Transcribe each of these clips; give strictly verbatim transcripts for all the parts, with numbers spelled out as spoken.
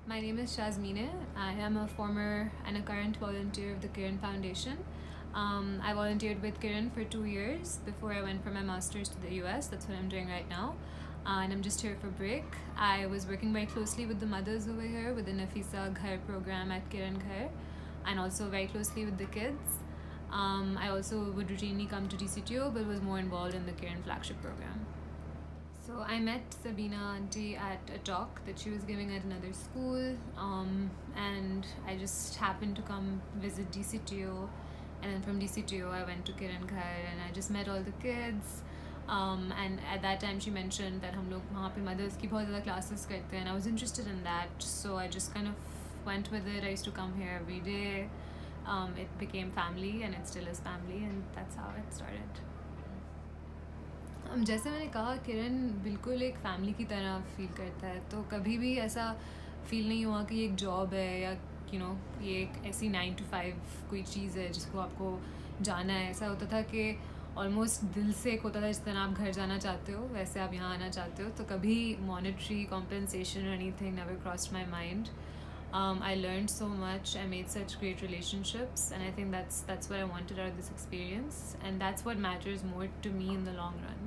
My name is Shazmeenay. I am a former and a current volunteer of the Kiran Foundation. Um, I volunteered with Kiran for two years before I went for my master's to the U S. That's what I'm doing right now. Uh, and I'm just here for break. I was working very closely with the mothers over here with the Nafisa Ghar program at Kiran Ghar, and also very closely with the kids. Um, I also would routinely come to D C T O, but was more involved in the Kiran flagship program. So I met Sabina auntie at a talk that she was giving at another school, um, and I just happened to come visit D C T O, and then from D C T O I went to Kiran Ghar and I just met all the kids. Um, and at that time she mentioned that हम लोग वहाँ पे mothers की बहुत ज़्यादा classes करते हैं, and I was interested in that, so I just kind of went with it. I used to come here every day. Um, it became family, and it still is family, and that's how it started. um, जैसे मैंने कहा, किरण बिल्कुल एक family की तरह feel करता है, तो कभी भी ऐसा फील नहीं हुआ कि ये एक जॉब है या यू नो ये एक ऐसी नाइन टू फाइव कोई चीज़ है जिसको आपको जाना है. ऐसा होता था कि ऑलमोस्ट दिल से एक होता था जिस तरह आप घर जाना चाहते हो वैसे आप यहाँ आना चाहते हो. तो कभी मॉनेटरी कॉम्पेंसेशन और anything never crossed my mind. Um, I learned so much. I made such great relationships, and I think that's that's what I wanted out of this experience, and that's what matters more to me in the long run.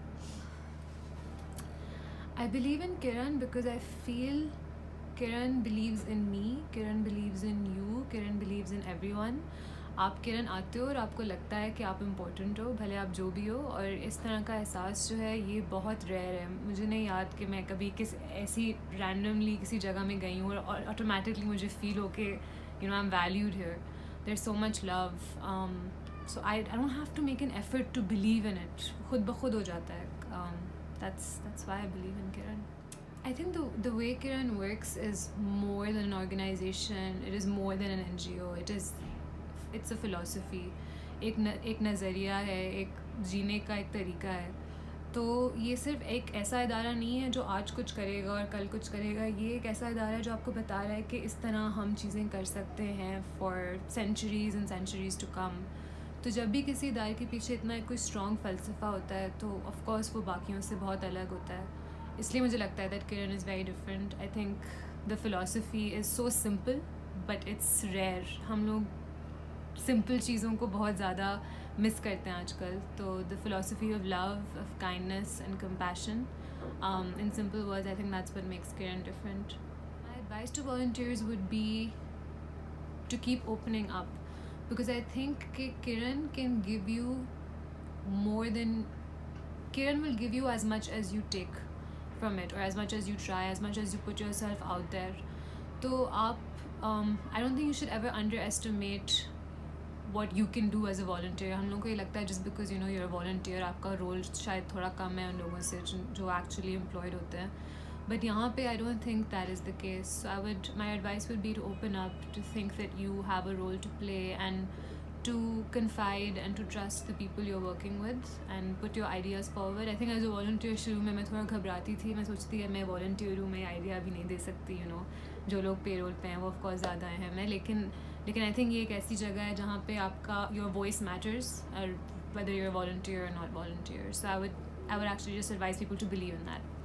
I believe in Kiran because I feel Kiran believes in me, Kiran believes in you, Kiran believes in everyone. आप किरण आते हो और आपको लगता है कि आप important हो, भले आप जो भी हो, और इस तरह का एहसास जो है ये बहुत रेयर है. मुझे नहीं याद कि मैं कभी किस ऐसी रैंडमली किसी जगह में गई हूँ और ऑटोमेटिकली मुझे फील हो कि you know I am valued here. There is so much love, so I I don't have to make an effort to believe in it. खुद ब खुद हो जाता है. That's that's why I believe in Kiran. I think the the way Kiran works is more than an organization. It is more than an N G O. It is it's a philosophy. एक न, एक नज़रिया है, एक जीने का एक तरीका है. तो ये सिर्फ एक ऐसा इदारा नहीं है जो आज कुछ करेगा और कल कुछ करेगा. ये एक ऐसा इदारा है जो आपको बता रहा है कि इस तरह हम चीज़ें कर सकते हैं for centuries and centuries to come. तो जब भी किसी इदारे के पीछे इतना कोई स्ट्रॉन्ग फ़लसफ़ा होता है तो ऑफ कोर्स वो बाकियों से बहुत अलग होता है. इसलिए मुझे लगता है that Kiran is very different. I think the philosophy is so simple but it's rare. हम लोग सिंपल चीज़ों को बहुत ज़्यादा मिस करते हैं आजकल. तो the philosophy of love, of kindness and compassion, in simple words, I think that's what makes Kiran different. My advice to volunteers would be to keep opening up, because I think कि Kiran can give you more then Kiran will give you as much as you take from it, or as much as you try, as much as you put yourself out there. तो आप um, I don't think you should ever underestimate what you can do as a volunteer. हम लोगों को ये लगता है just because you know you're a volunteer आपका role शायद थोड़ा कम है उन लोगों से जो actually employed होते हैं. But यहाँ पे I don't think that is the case. So I would, my advice would be to open up, to think that you have a role to play, and to confide and to trust the people you're working with and put your ideas forward. I think as a volunteer शुरू में मैं थोड़ा घबराती थी. मैं सोचती है मैं volunteer हूँ, मैं आइडिया भी नहीं दे सकती. you know जो लोग पेरोल पे हैं वो ऑफ कोर्स ज़्यादा हैं मैं, लेकिन लेकिन आई थिंक ये एक ऐसी जगह है जहाँ पे आपका your voice matters, or whether you're a volunteer or not volunteer. So I would I would actually just advise people to believe in that.